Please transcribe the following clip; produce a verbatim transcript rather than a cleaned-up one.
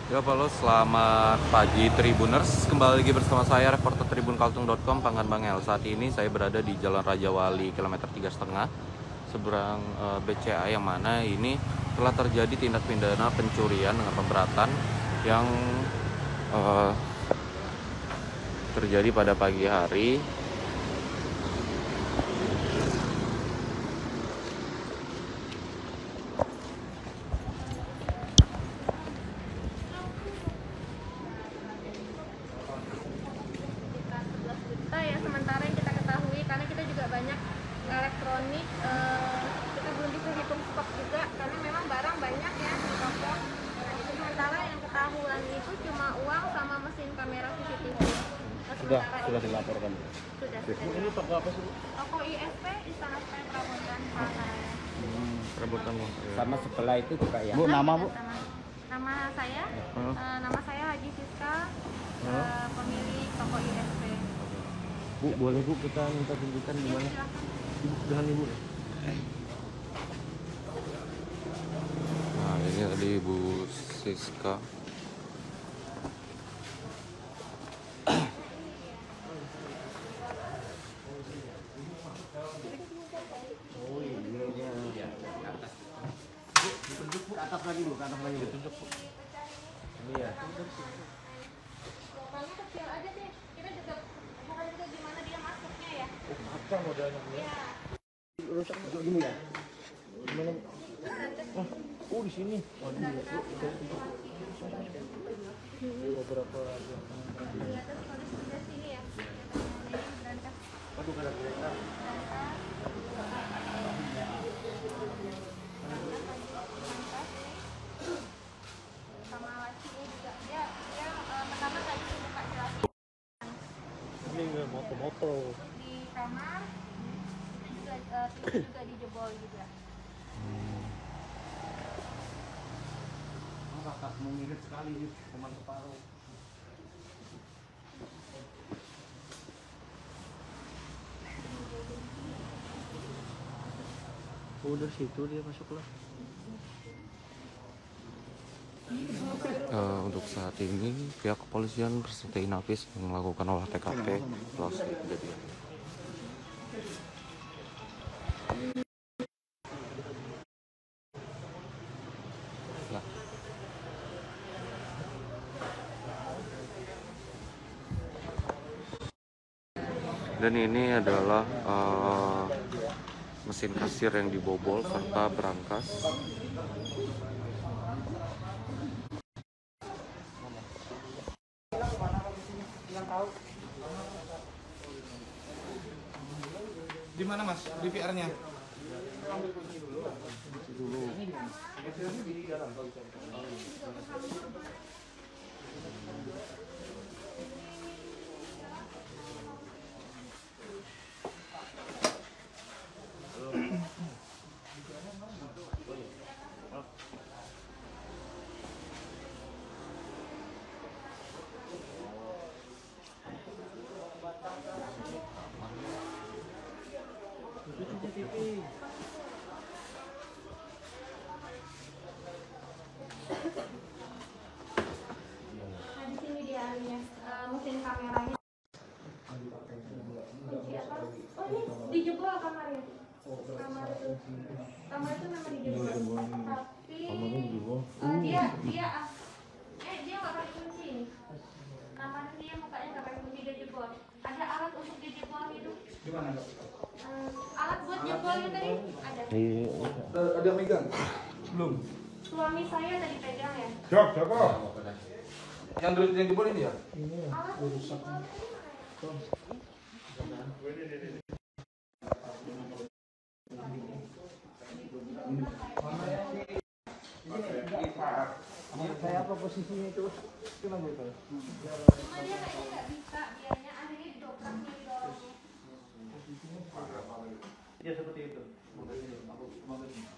Ya halo, selamat pagi Tribuners. Kembali lagi bersama saya reporter tribun kaltung dot com Pangan Bangel. Saat ini saya berada di Jalan Raja Wali kilometer tiga koma lima seberang uh, B C A, yang mana ini telah terjadi tindak pidana pencurian dengan pemberatan yang uh, terjadi pada pagi hari. Ya, sementara yang kita ketahui, karena kita juga banyak elektronik, eh, kita belum bisa hitung stok juga karena memang barang banyak ya di toko. Nah, itu sementara yang ketahuan itu cuma uang sama mesin kamera C C T V. Nah, sudah sementara sudah itu- dilaporkan. sudah, Ini sudah. toko apa sih, Bu? Toko I S P Istana Spen Prabodan Palangkaraya. Hmm. Perabotan Bang. Sama sebelah itu juga ya. Bu, Nah, nama kita Bu? sama. Nama saya, Hmm. eh, nama saya Haji Siska, Hmm. eh, pemilik toko I S P. Bu, boleh Bu kita minta tunjukkan di Ya, mana? silakan. Ibu, dengan Ibu. Nah, ini tadi Ibu Siska. Oh iya, iya. Bu, ditunjuk Bu, ke atas lagi Bu, ke atas lagi ditunjuk Bu. Ini ya. Lubangnya kecil aja sih. Kita juga bukan juga gimana dia masuknya ya. Oh, kaca modelnya. Iya. Rusak masuk gini ya? Gimana? Oh, oh di sini. Oh, di sini. Bu, beberapa aja. Di atas kalau sebelah sini ya. Ini berangkat. Aduh, ada kereta. Sama lacinya juga. Dia dia eh, pertama tadi buka jelas Ini nggak moto-moto. di kamar. Itu juga eh, itu juga dijebol juga. Oh, kakak mengirit sekali nih, teman separuh. Oh, dari situ dia masuk lah. Uh, untuk saat ini pihak kepolisian berserta Inafis melakukan olah T K P lokasi kejadian. Nah. Dan ini adalah uh, mesin kasir yang dibobol serta berangkas. Di mana Mas? Di V R-nya? Nah, di sini dia ininya, eh, mesin kameranya. Kunci apa? Oh, ini dijebol kamarnya. Kamar itu. Kamar itu memang dijebol. Tapi eh, dia dia ah, eh dia nggak pakai kunci ini. Kamar dia mukanya nggak pakai kunci, dia jebol. Ada alat untuk dijebol itu. Di mana? Eh, alat buat jebolnya tadi ada. Ada yang megang? Belum. Suami saya tadi pegang ya. Jok, Joko. Yang dulu yang jebol ini ya? Alat untuk jebol tadi mana ya? Saya apa posisinya itu? Kenapa itu? Cuma dia kayaknya nggak bisa, dianya akhirnya didobrak didorong. Ya seperti itu. Aku